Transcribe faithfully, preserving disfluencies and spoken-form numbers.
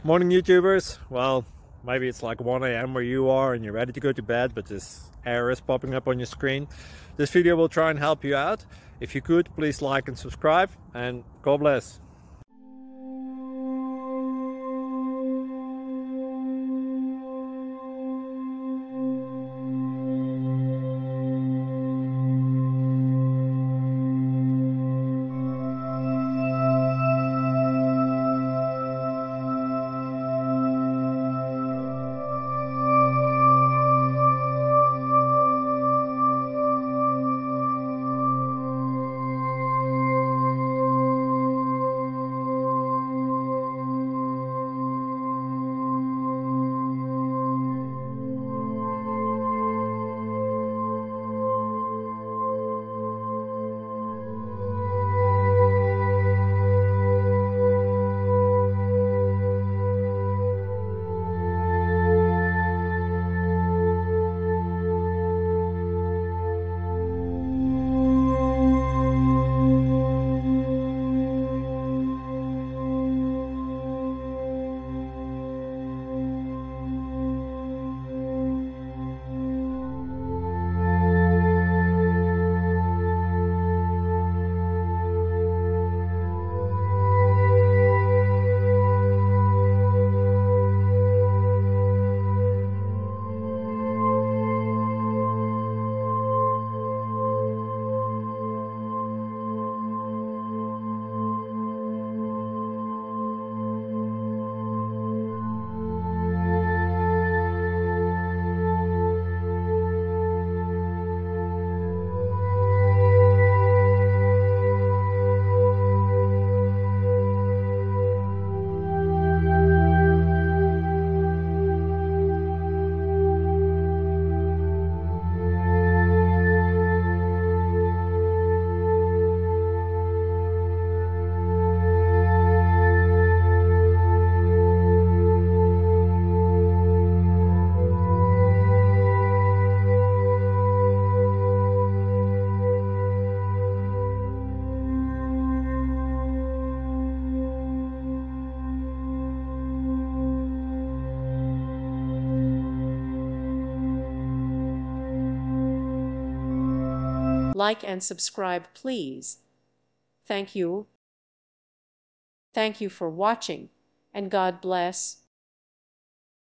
Morning YouTubers. Well, maybe it's like one A M where you are and you're ready to go to bed, but this error is popping up on your screen. This video will try and help you out. If you could, please like and subscribe, and God bless. Like and subscribe, please. Thank you. Thank you for watching, and God bless.